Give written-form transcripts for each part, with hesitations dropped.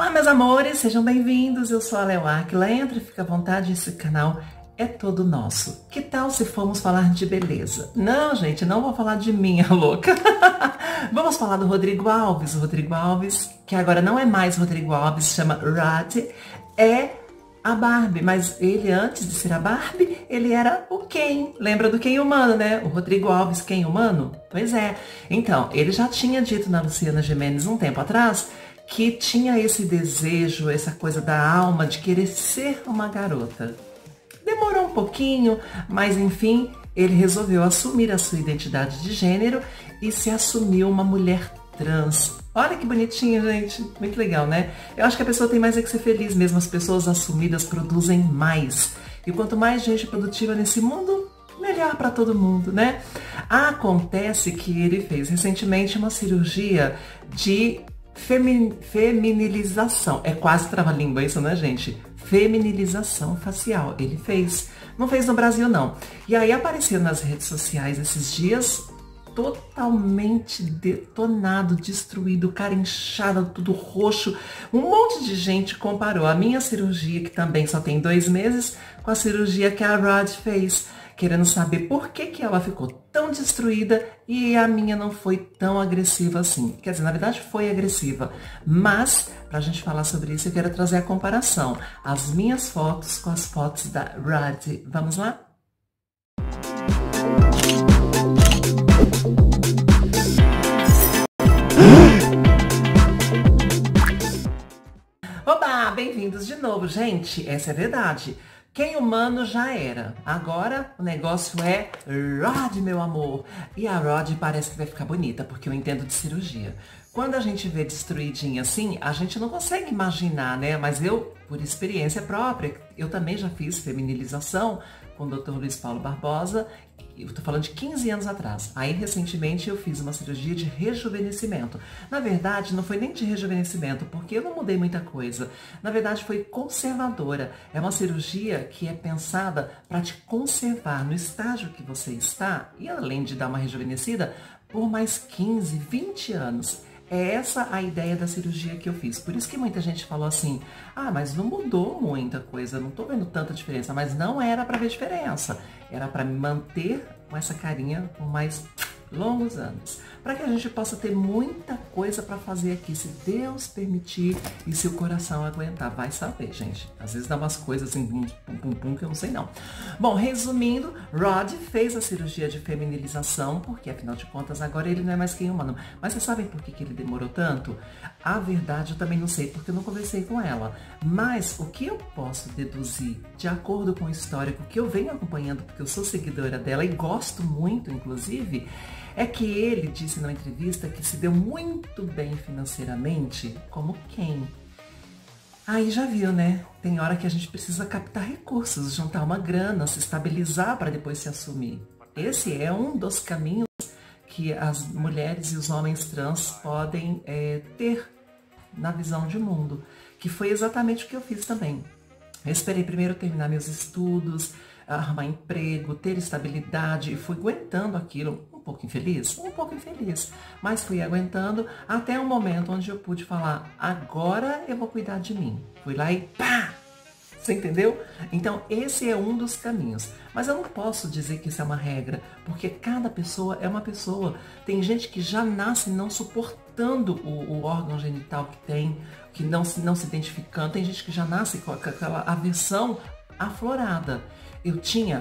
Olá, meus amores, sejam bem-vindos. Eu sou a Léo Áquila. Entra e fica à vontade, esse canal é todo nosso. Que tal se formos falar de beleza? Não, gente, não vou falar de mim, a louca. Vamos falar do Rodrigo Alves. O Rodrigo Alves, que agora não é mais Rodrigo Alves, chama Rod, é a Barbie, mas ele, antes de ser a Barbie, ele era o Ken. Lembra do Ken humano, né? O Rodrigo Alves, Ken humano? Pois é. Então, ele já tinha dito na Luciana Gimenez um tempo atrás que tinha esse desejo, essa coisa da alma de querer ser uma garota. Demorou um pouquinho, mas enfim, ele resolveu assumir a sua identidade de gênero e se assumiu uma mulher trans. Olha que bonitinho, gente. Muito legal, né? Eu acho que a pessoa tem mais é que ser feliz mesmo. As pessoas assumidas produzem mais. E quanto mais gente produtiva nesse mundo, melhor para todo mundo, né? Acontece que ele fez recentemente uma cirurgia de feminilização. É quase trava-língua isso, né, gente? Feminilização facial. Ele fez. Não fez no Brasil, não. E aí apareceu nas redes sociais esses dias totalmente detonado, destruído, cara inchado, tudo roxo. Um monte de gente comparou a minha cirurgia, que também só tem 2 meses, com a cirurgia que a Rod fez, querendo saber por que ela ficou tão destruída e a minha não foi tão agressiva assim. Quer dizer, na verdade foi agressiva, mas pra gente falar sobre isso eu quero trazer a comparação, as minhas fotos com as fotos da Rod. Vamos lá? Oba, bem-vindos de novo, gente. Essa é a verdade. Quem humano já era. Agora o negócio é Rod, meu amor. E a Rod parece que vai ficar bonita, porque eu entendo de cirurgia. Quando a gente vê destruidinha assim, a gente não consegue imaginar, né? Mas eu, por experiência própria, eu também já fiz feminilização com o Dr. Luiz Paulo Barbosa. Eu tô falando de 15 anos atrás. Aí, recentemente, eu fiz uma cirurgia de rejuvenescimento. Na verdade, não foi nem de rejuvenescimento, porque eu não mudei muita coisa. Na verdade, foi conservadora. É uma cirurgia que é pensada para te conservar no estágio que você está, e além de dar uma rejuvenescida, por mais 15, 20 anos. É essa a ideia da cirurgia que eu fiz. Por isso que muita gente falou assim, ah, mas não mudou muita coisa, não tô vendo tanta diferença. Mas não era para ver diferença, era para me manter com essa carinha por mais longos anos. Para que a gente possa ter muita coisa para fazer aqui, se Deus permitir e se o coração aguentar. Vai saber, gente. Às vezes dá umas coisas assim, pum, que eu não sei não. Bom, resumindo, Rod fez a cirurgia de feminilização, porque afinal de contas agora ele não é mais quem humano. Mas vocês sabem por que ele demorou tanto? A verdade eu também não sei, porque eu não conversei com ela. Mas o que eu posso deduzir, de acordo com o histórico que eu venho acompanhando, porque eu sou seguidora dela e gosto muito, inclusive, é que ele disse numa entrevista que se deu muito bem financeiramente como quem? Aí já viu, né? Tem hora que a gente precisa captar recursos, juntar uma grana, se estabilizar para depois se assumir. Esse é um dos caminhos que as mulheres e os homens trans podem ter na visão de mundo, que foi exatamente o que eu fiz também. Eu esperei primeiro terminar meus estudos, arrumar emprego, ter estabilidade, e fui aguentando aquilo, um pouco infeliz, mas fui aguentando até um momento onde eu pude falar, agora eu vou cuidar de mim. Fui lá e pá! Você entendeu? Então esse é um dos caminhos, mas eu não posso dizer que isso é uma regra, porque cada pessoa é uma pessoa. Tem gente que já nasce não suportando o órgão genital que tem, que não se identificando, tem gente que já nasce com aquela aversão aflorada. Eu tinha,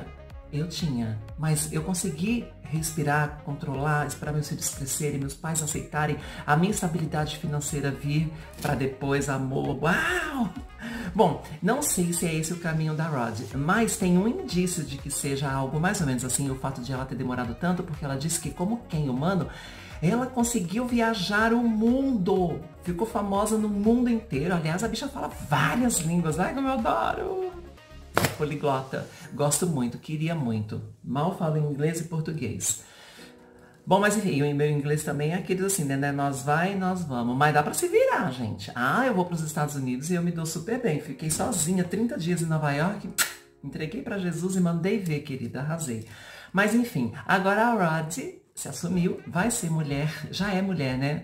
mas eu consegui respirar, controlar, esperar meus filhos crescerem, meus pais aceitarem, a minha estabilidade financeira vir para depois amor. Uau! Bom, não sei se é esse o caminho da Rod, mas tem um indício de que seja algo mais ou menos assim, o fato de ela ter demorado tanto, porque ela disse que como quem humano, ela conseguiu viajar o mundo, ficou famosa no mundo inteiro. Aliás, a bicha fala várias línguas, ai como eu adoro! Poliglota, gosto muito, queria muito. Mal falo inglês e português. Bom, mas enfim, o meu inglês também é aqueles assim, né? Nós vai, nós vamos. Mas dá pra se virar, gente. Ah, eu vou pros Estados Unidos e eu me dou super bem. Fiquei sozinha 30 dias em Nova York, entreguei pra Jesus e mandei ver, querida, arrasei. Mas enfim, agora a Rod se assumiu, vai ser mulher, já é mulher, né?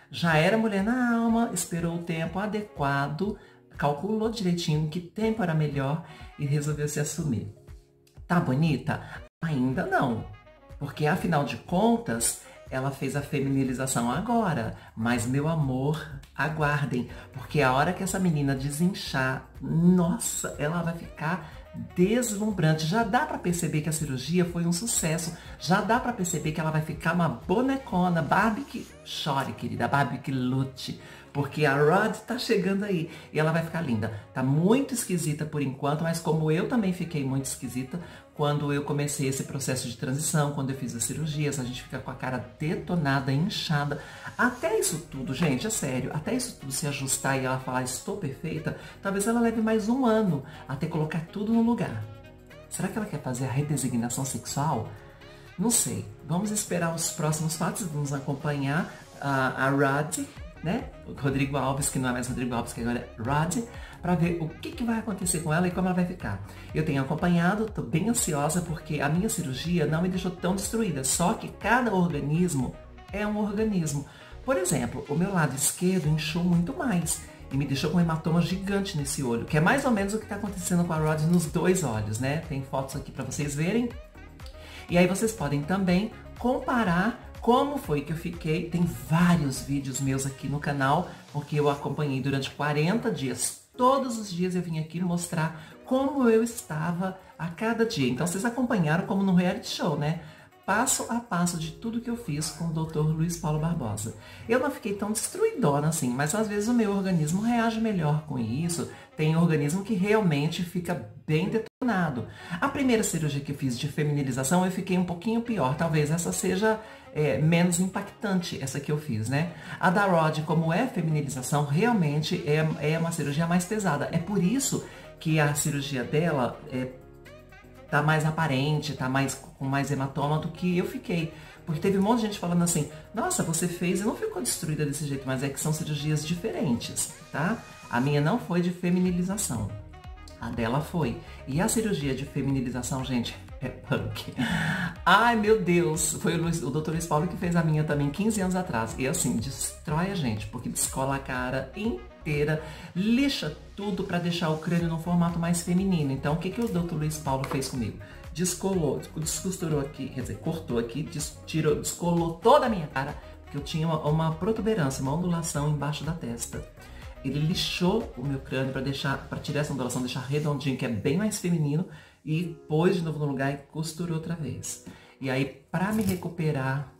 Já era mulher na alma, esperou o tempo adequado, calculou direitinho que tempo era melhor e resolveu se assumir. Tá bonita? Ainda não, porque afinal de contas, ela fez a feminilização agora. Mas, meu amor, aguardem, porque a hora que essa menina desinchar, nossa, ela vai ficar deslumbrante. Já dá pra perceber que a cirurgia foi um sucesso. Já dá pra perceber que ela vai ficar uma bonecona. Barbie que chore, querida. Barbie que lute. Porque a Rod tá chegando aí e ela vai ficar linda. Tá muito esquisita por enquanto, mas como eu também fiquei muito esquisita quando eu comecei esse processo de transição, quando eu fiz as cirurgias, a gente fica com a cara detonada, inchada. Até isso tudo, gente, é sério, até isso tudo se ajustar e ela falar estou perfeita, talvez ela leve mais um ano até colocar tudo no lugar. Será que ela quer fazer a redesignação sexual? Não sei. Vamos esperar os próximos fatos, vamos acompanhar a Rod, né? O Rodrigo Alves, que não é mais Rodrigo Alves, que agora é Rod, para ver o que vai acontecer com ela e como ela vai ficar. Eu tenho acompanhado, tô bem ansiosa porque a minha cirurgia não me deixou tão destruída, só que cada organismo é um organismo. Por exemplo, o meu lado esquerdo inchou muito mais e me deixou com um hematoma gigante nesse olho, que é mais ou menos o que está acontecendo com a Rod nos dois olhos, né? Tem fotos aqui para vocês verem. E aí vocês podem também comparar como foi que eu fiquei. Tem vários vídeos meus aqui no canal, porque eu acompanhei durante 40 dias. Todos os dias eu vim aqui mostrar como eu estava a cada dia. Então vocês acompanharam como no reality show, né? Passo a passo de tudo que eu fiz com o Dr. Luiz Paulo Barbosa. Eu não fiquei tão destruidona assim, mas às vezes o meu organismo reage melhor com isso. Tem organismo que realmente fica bem detonado. A primeira cirurgia que eu fiz de feminilização, eu fiquei um pouquinho pior. Talvez essa seja menos impactante, essa que eu fiz, né? A da Rod, como é feminilização, realmente é uma cirurgia mais pesada. É por isso que a cirurgia dela tá mais aparente, tá com mais hematoma do que eu fiquei. Porque teve um monte de gente falando assim, nossa, você fez e não ficou destruída desse jeito, mas é que são cirurgias diferentes, tá? A minha não foi de feminilização, a dela foi. E a cirurgia de feminilização, gente, é punk. Ai, meu Deus, foi o Dr. Luiz Paulo que fez a minha também 15 anos atrás. E assim, destrói a gente, porque descola a cara inteira, lixa tudo para deixar o crânio num formato mais feminino. Então, o que o Dr. Luiz Paulo fez comigo? Descolou, descosturou aqui, quer dizer, cortou aqui, descolou toda a minha cara, porque eu tinha uma protuberância, uma ondulação embaixo da testa. Ele lixou o meu crânio para tirar essa ondulação, deixar redondinho, que é bem mais feminino, e pôs de novo no lugar e costurou outra vez. E aí, para me recuperar,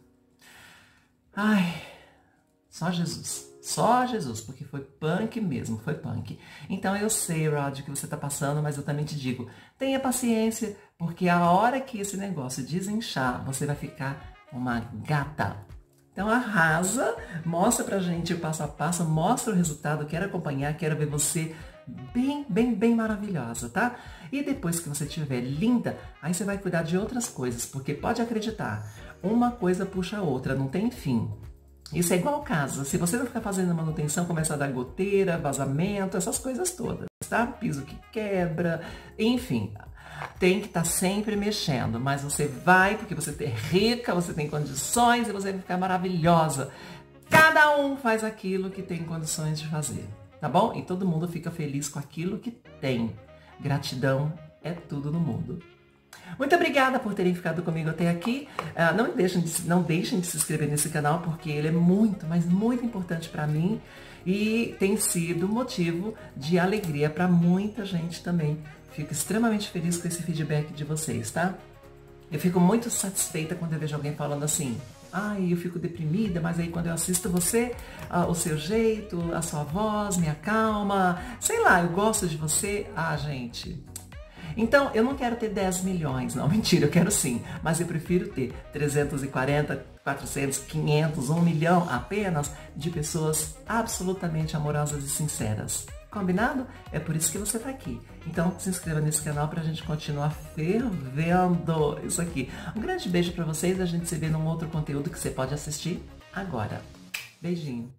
ai, só Jesus, porque foi punk mesmo, foi punk. Então eu sei, Rod, que você tá passando, mas eu também te digo, tenha paciência, porque a hora que esse negócio desinchar, você vai ficar uma gata. Então arrasa, mostra pra gente o passo a passo, mostra o resultado, quero acompanhar, quero ver você bem maravilhosa, tá? E depois que você estiver linda, aí você vai cuidar de outras coisas, porque pode acreditar, uma coisa puxa a outra, não tem fim. Isso é igual casa, se você não ficar fazendo manutenção, começa a dar goteira, vazamento, essas coisas todas, tá? Piso que quebra, enfim, tem que estar sempre mexendo, mas você vai, porque você é rica, você tem condições e você vai ficar maravilhosa. Cada um faz aquilo que tem condições de fazer, tá bom? E todo mundo fica feliz com aquilo que tem. Gratidão é tudo no mundo. Muito obrigada por terem ficado comigo até aqui. Não deixem de se inscrever nesse canal, porque ele é muito, mas muito importante para mim e tem sido motivo de alegria para muita gente também. Fico extremamente feliz com esse feedback de vocês, tá? Eu fico muito satisfeita quando eu vejo alguém falando assim, ai, eu fico deprimida, mas aí quando eu assisto você, o seu jeito, a sua voz me acalma, sei lá, eu gosto de você. Ah, gente... Então, eu não quero ter 10 milhões, não, mentira, eu quero sim, mas eu prefiro ter 340, 400, 500, 1 milhão apenas de pessoas absolutamente amorosas e sinceras. Combinado? É por isso que você tá aqui. Então, se inscreva nesse canal pra gente continuar fervendo isso aqui. Um grande beijo pra vocês, a gente se vê num outro conteúdo que você pode assistir agora. Beijinho.